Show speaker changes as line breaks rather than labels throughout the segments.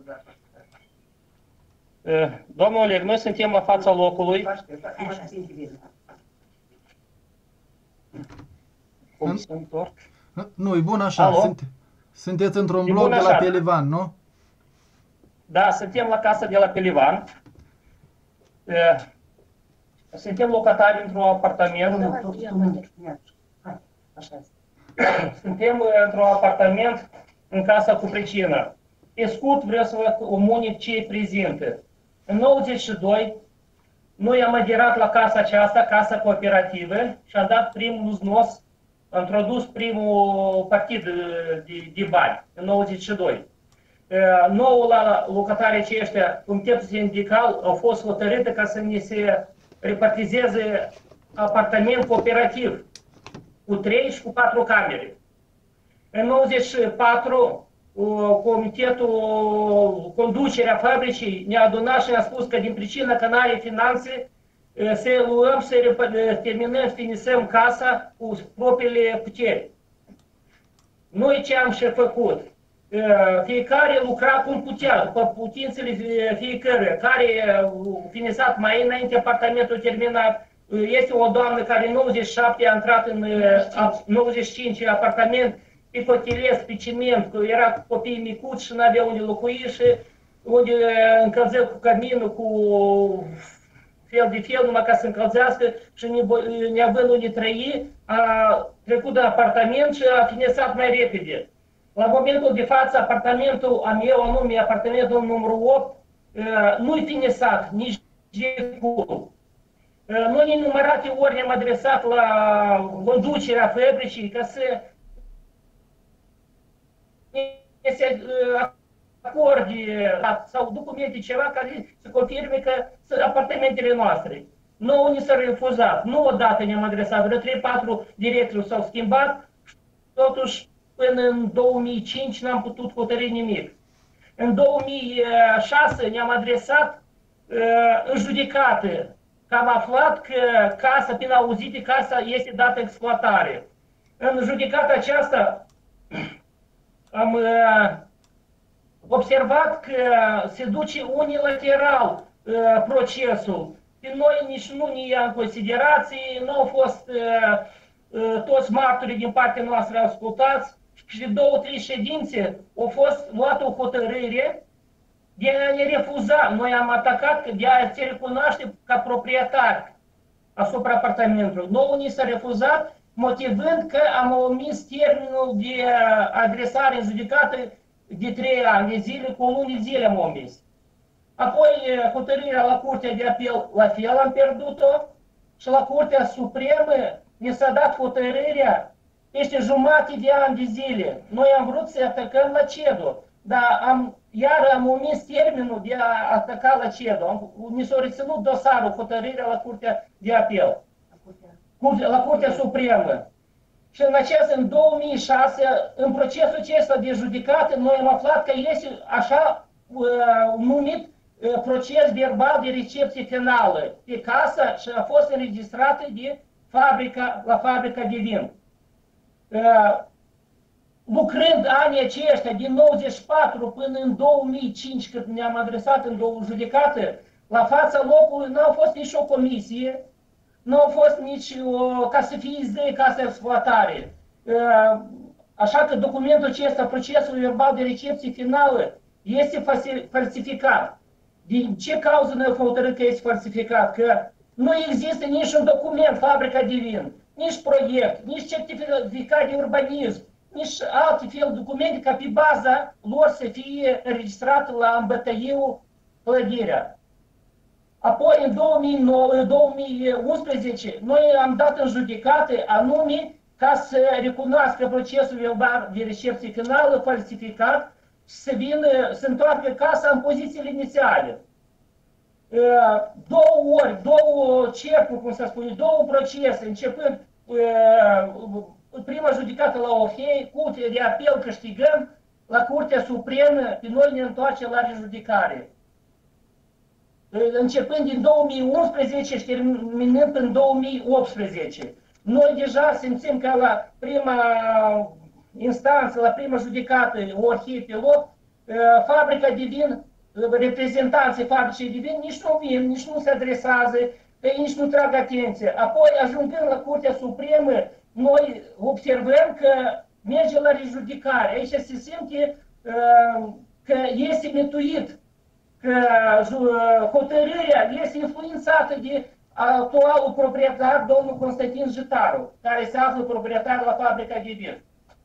Domnul Oleg, noi suntem la fața locului. Cum se întorc?
Nu, e bun așa.
Alo?
Sunteți într-un
E
bloc
bun
de la
așa.
Pelivan, nu?
Da, suntem la casa de la Pelivan. Suntem locatari într-un apartament. Suntem într-un apartament în casa cu pricină. Pe scurt, vreau să vă comunic ce e prezintă. În 92, noi am aderat la casa aceasta, casa cooperativă, și am dat primul uznos, am introdus primul partid de bani, în 92. Nouă la locatarii aceștia, Comitetul Sindical, au fost hotărâte ca să ne se repartizeze apartament cooperativ, cu 3 și cu 4 camere. În 94, comitetul, conducerea fabricii ne-a adunat și ne-a spus că din pricina că n-are finanțe, să luăm, să terminăm, să finisăm casa cu propriile puteri. Noi ce am și făcut? Fiecare lucra cum putea, după putințele fiecare, care a finisat mai înainte apartamentul terminat. Este o doamnă care în 97 a intrat în 95 apartament, pe cotiles, pe ciment, că era cu copii micuți și n-avea unde locui și unde încălzea cu caminul, cu fel de fel, numai ca să încălzească și neavând unde trăi, a trecut de apartament și a finisat mai repede. La momentul de față, apartamentul a meu, anume apartamentul numărul 8, nu-i finisat nici de cum. Noi în numărate ori ne-am adresat la conducerea fabricii ca să se acorde sau documente ceva care să confirme că sunt apartamentele noastre. Nouă ni s-a refuzat. Nu odată ne-am adresat, vreo 3-4 directori s-au schimbat, totuși până în 2005 n-am putut hotărî nimic. În 2006 ne-am adresat în judecată, că am aflat că casa, prin auzite, casa este dată exploatare. În judecata aceasta am observat că se duce unilateral procesul. Pe noi nici nu ne ia în considerație, nu au fost toți martorii din partea noastră ascultați și de 2-3 ședințe a fost luată o hotărâre de a ne refuza. Noi am atacat de a se recunoaște ca proprietari asupra apartamentului. Nouă ni s-a refuzat, motivând că am omis termenul de adresare în judecată de 3 ani de zile, cu o lună de zile am omis. Apoi hotărârea la Curtea de Apel, la fel am pierdut-o, și la Curtea Supremă ne s-a dat hotărârea peste jumătate de ani de zile. Noi am vrut să atacăm la CEDO, dar iar am omis termenul de a ataca la CEDO. Ni s-a reținut dosarul, hotărârea la Curtea de Apel, la Curtea Supremă. Și în 2006, în procesul acesta de judecată, noi am aflat că este așa numit proces verbal de recepție finală pe casă și a fost înregistrată de la fabrica de vin. Lucrând anii aceștia, din 94 până în 2005, când ne-am adresat în judecată, la fața locului n-a fost nici o comisie, nu a fost nici ca să fie zi, ca să exploatare. Așa că documentul acesta, procesul verbal de recepție finală, este falsificat. Din ce cauză noi am hotărât că este falsificat? Că nu există niciun document, fabrica de vin, nici proiect, nici certificat de urbanism, nici alte fel de documente ca pe baza lor să fie înregistrată la îmbătăiul clădirea. Apoi, în 2011, noi am dat în judecată anume ca să recunoască procesul verbal de recepție finală falsificat și să întoarcă casa în pozițiile inițiale. Două cercuri, cum se spune, două procese, începând prima judecată la Ohei, Curtea de Apel câștigăm, la Curtea Supremă, pe noi ne întoarce la rejudicare. Începând din 2011 și terminând în 2018. Noi deja simțim că la prima instanță, la prima judecată, Ohei pe loc, fabrica de vin, reprezentanții fabricii de vin nici nu vin, nici nu se adresează, că nici nu trag atenție. Apoi, ajungând la Curtea Supremă, noi observăm că merge la rejudicare. Aici se simte că este mituit, că hotărârea este influențată de actualul proprietar, domnul Constantin Jitaru, care se află proprietar la fabrica de vin.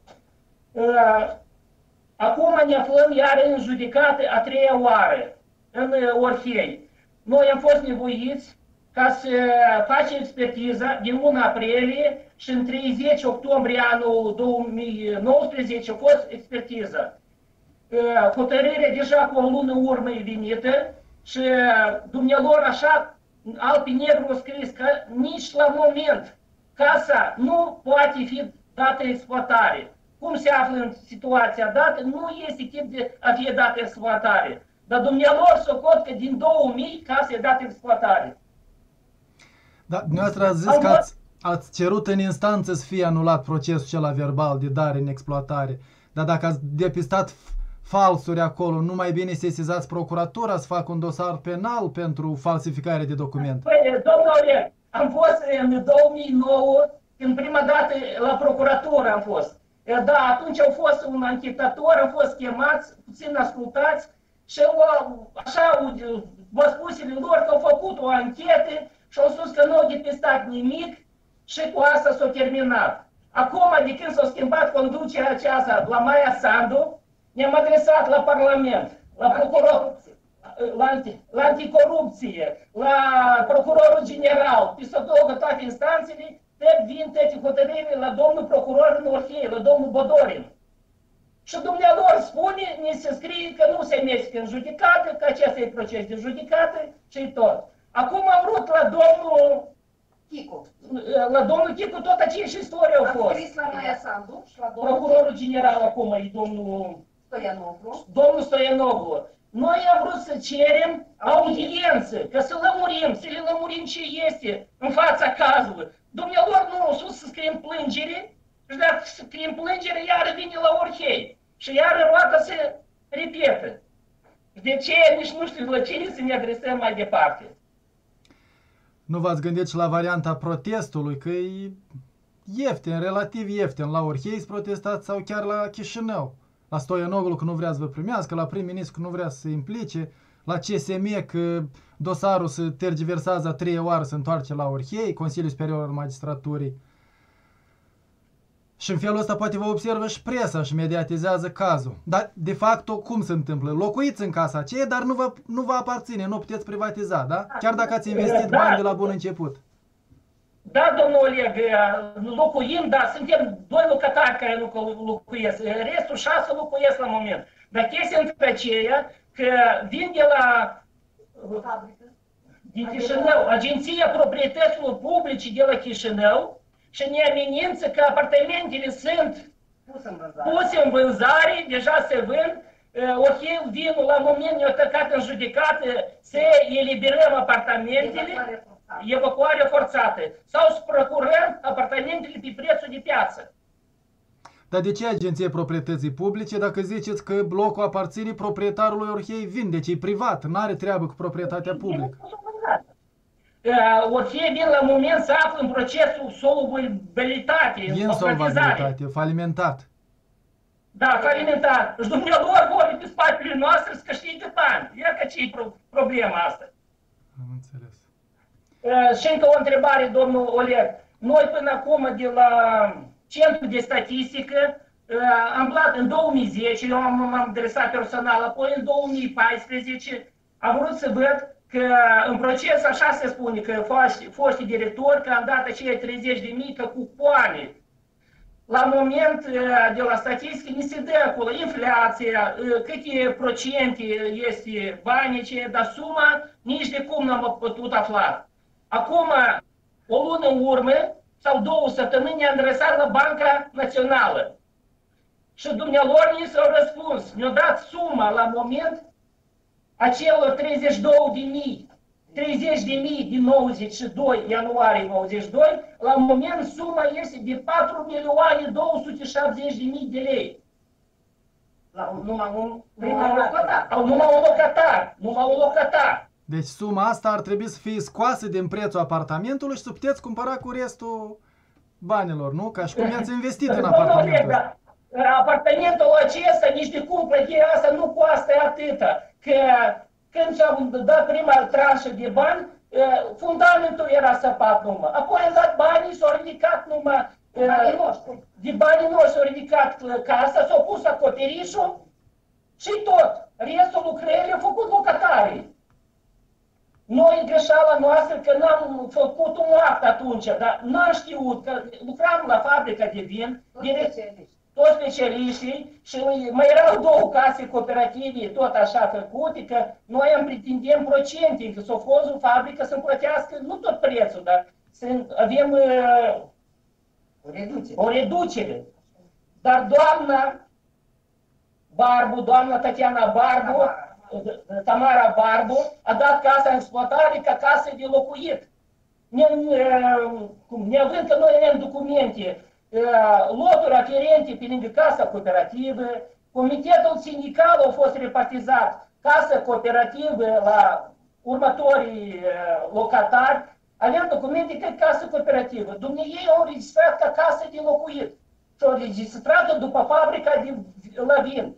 Acum ne aflăm iar în judecată a treia oară, în Orhei. Noi am fost nevoiți ca să facem expertiza din luna aprilie și în 30 octombrie anul 2019 a fost expertiza. Hotărârea deja cu o lună urmă e venită și dumnealor așa alb pe negru a scris că nici la moment casa nu poate fi dată exploatare. Cum se află în situația dată, nu este tip de a fi dată exploatare. Dar dumnealor socot că din 2000 casa e dată exploatare.
Da, dumneavoastră ați zis că ați cerut în instanță să fie anulat procesul acela verbal de dare în exploatare. Dar dacă ați depistat falsuri acolo, nu mai bine sesizați procuratura să facă un dosar penal pentru falsificare de documente?
Păi, domnule, am fost în 2009, când prima dată la procuratură am fost. Da, atunci au fost un anchetator, au fost chemați, puțin ascultați și așa, vă spusele lor că au făcut o anchetă și au spus că nu au depistat nimic și cu asta s-a terminat. Acum, de când s-a schimbat conducerea aceasta la Maia Sandu, ne-am adresat la Parlament, la procuror, la anticorupție, la procurorul general, pe toate instanțele, vin toate hotărârile la domnul procuror în Orhei, la domnul Bodorin. Și dumnealor spune, ne se scrie că nu se merge în judecată, că acesta e proces de judecată și tot. Acum am vrut la domnul
Chicu.
La domnul Chicu tot aceeași istorie au fost.
Am scris la Maia Sandu și la domnul
Procurorul general acum e domnul
Stoianoglu.
Domnul Stoianoglu. Noi am vrut să cerem audiență, că să lămurim, să le lămurim ce este în fața cazului. Dumnealor nu au sus să scriem plângere și dacă scriem plângere, iară vine la Orhei. Și iară roata se repetă. De ce nici nu știu la cine să ne adresăm mai departe.
Nu v-ați gândit și la varianta protestului, că e ieftin, relativ ieftin, la Orhei să protestați sau chiar la Chișinău? La Stoianoglu că nu vrea să vă primească, la prim-ministru că nu vrea să se implice, la CSM că dosarul se tergiversează a 3 oară, se întoarce la Orhei, Consiliul Superior al Magistraturii. Și în felul ăsta poate vă observă și presa și mediatizează cazul. Dar, de fapt, cum se întâmplă? Locuiți în casa aceea, dar nu vă aparține, nu puteți privatiza, da? Chiar dacă ați investit bani de la bun început.
Da, domnul Oleg, locuim, dar suntem 2 locatari care nu locuiesc. Restul 6 locuiesc la moment. Dar chestia între aceea, că vin de la din Chișinău, Agenția Proprietăților Publice de la Chișinău, și ne amenință că apartamentele sunt puse în vânzare, deja se vând. Ok, vinul la moment ne-a tăcat în judecată să eliberăm apartamentele, evacuare forțată, sau să procurăm apartamentele pe prețul de piață.
Dar de ce Agenția Proprietății Publice dacă ziceți că blocul aparține proprietarului Orhei Vin? Deci e privat, nu are treabă cu proprietatea publică.
Orhei Vin la moment se află în procesul solubilitate,
Insolvabilitate, falimentat.
Da, falimentat. Și dumnealor vorbi pe spatele noastre să câștige bani. Ia că ce-i problema asta.
Am înțeles.
Și încă o întrebare, domnul Oleg. Noi până acum de la Centrul de Statistică am luat în 2010, eu m-am adresat personal, apoi în 2014 am vrut să văd că în proces așa se spune că foștii directori că am dat acei 30.000 că cupoane. La moment de la statistică ni se dă acolo inflația, câte procente este banii, dar suma nici de cum n-am putut afla. Acum, o lună în urmă, sau 2 săptămâni, ne-am adresat la Banca Națională. Și dumnealor ni s-au răspuns. Ne-au dat suma la moment acelor 32.000. 30.000 din 92, ianuarie 92, la moment suma este de 4.270.000 de lei.
Numai un locatar.
Au numai un locatar. Numai un locatar.
Deci suma asta ar trebui să fie scoasă din prețul apartamentului și să puteți cumpăra cu restul banilor, nu? Ca și cum i-ați investit în apartamentul ăsta.
Apartamentul acesta, nici de cum clădirea asta nu costă atâta. Că când și-am dat prima tranșă de bani, fundamentul era săpat numai. Apoi am dat banii, s-au ridicat numai de banii noștri s-au ridicat casa, s-au pus acoperișul și tot. Restul lucrării au făcut locatarii. Noi, greșeala noastră, că n-am făcut un act atunci, dar n-am știut că lucram la fabrica de vin, toți specialiștii, și mai erau două case cooperative tot așa făcute, că noi îmi pretindem procente, că s-a fost o fabrică să-mi plătească nu tot prețul, dar avem o reducere. Dar doamna Tatiana Barbu, Tamara Barbu, a dat casa în exploatare ca casă de locuit. Neavând că noi avem documente, loturi aferente pe lângă casa cooperativă, comitetul sindical a fost repartizat, casa cooperativă la următorii locatari, avem documente că casă cooperativă. Dumnezeu au registrat ca casă de locuit și au registrat-o după fabrica de la vin.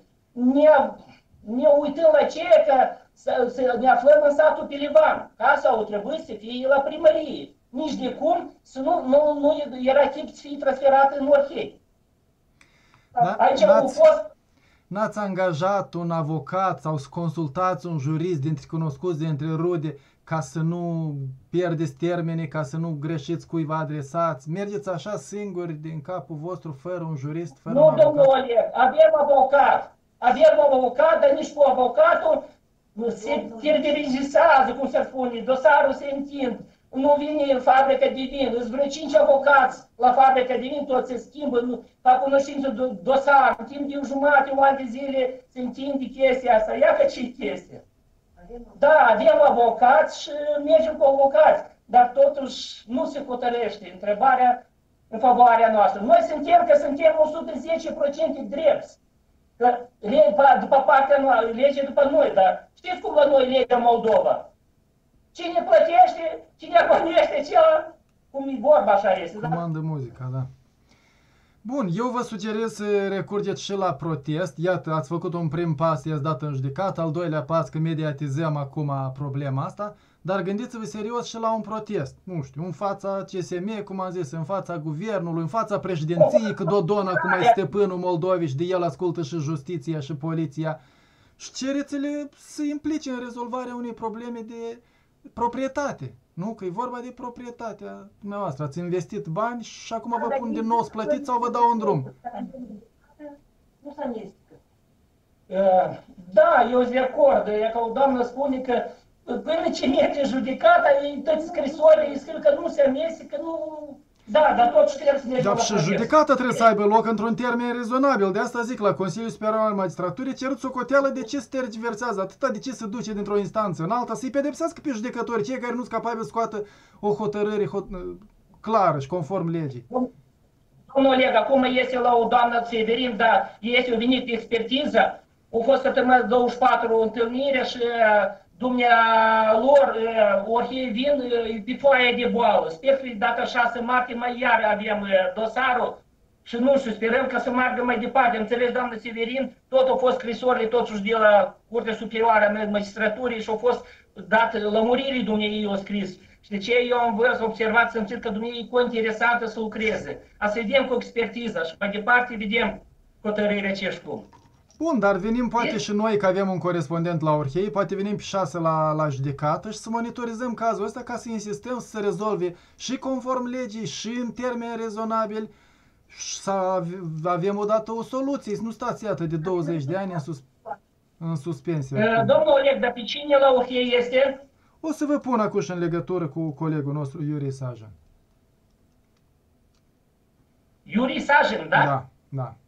Ne uităm la ceea că ne aflăm în satul Pelivan. Casa au trebuit să fie la primărie. Nici de cum să nu era chip să fie transferată în Orhei. Aici au fost...
N-ați angajat un avocat sau să consultați un jurist dintre cunoscuți, dintre rude, ca să nu pierdeți termene, ca să nu greșiți cui vă adresați? Mergeți așa singuri din capul vostru, fără un jurist, fără un avocat?
Nu, domnul Oleg, avem avocat. Avem avocat, dar nici cu avocatul se tergiversează, cum se spune, dosarul se întind. Nu vine fabrica de vin, îți vreo 5 avocați la fabrica de vin, tot se schimbă, fac cunoștință de dosar, în timp de o jumătate, un an de zile se întinde chestia asta. Ia că ce-i chestia? Da, avem avocați și mergem cu avocați, dar totuși nu se hotărăște întrebarea în favoarea noastră. Noi suntem 110% drepți. Că după partea noastră, legea după noi, dar știți cum la noi legea Moldova? Cine plătește, cine abonește, cel, cum e vorba așa este.
Comandă muzica, da. Bun, eu vă sugerez să recurgeți și la protest. Iată, ați făcut un prim pas, i-ați dat în judecată, al doilea pas că mediatizăm acum problema asta, dar gândiți-vă serios și la un protest. Nu știu, în fața CSM, cum am zis, în fața guvernului, în fața președinției, că Dodon acum e stăpânul Moldovei și de el ascultă și justiția și poliția. Și cereți-le să implice în rezolvarea unei probleme de proprietate. Nu? Că e vorba de proprietatea dumneavoastră. Ați investit bani și acum vă pun din nou să plătiți sau vă dau un drum.
Nu se amestecă. Da, eu sunt de acord. E ca o doamnă spune că până ce merge judecata, toate scrisorile scriu că nu se amestecă, nu... Da, dar tot trebuie să ne
Dar și judecata trebuie să aibă loc într-un termen rezonabil. De asta zic, la Consiliul Superior al Magistraturii cerut socoteală de ce se tergiversează, atâta de ce se duce dintr-o instanță în alta, să-i pedepsească pe judecători, cei care nu sunt capabili să scoată o hotărâre clară și conform legii.
Domnul Oleg, acum este la o doamnă Severin, dar este venit expertiză, au fost săptămâna 24 întâlnire și dumnealor Orhei vin pe foaia de boală. Sper că data 6 martie mai iar avem dosarul și nu știu, sperăm că să meargă mai departe. Înțeles, doamnă Severin, tot au fost scrisorile totuși de la Curtea Superioară a Magistraturii și au fost date lămuririi dumneavoastră au scris. Și de ce eu am văzut, observat, simțit că dumneavoastră e interesantă să lucreze. Să vedem cu expertiza și mai departe vedem hotărârea ce și cum.
Bun, dar venim poate și noi, că avem un corespondent la Orhei, poate venim pe 6 la judecată și să monitorizăm cazul ăsta ca să insistăm să se rezolve și conform legii și în termeni rezonabili și să avem odată o soluție, să nu stați iată de 20 de ani în suspensie.
Domnul Oleg, dar pe cine la Orhei este?
O să vă pun acum în legătură cu colegul nostru Iurie Sajan.
Iurie Sajan, da?
Da, da.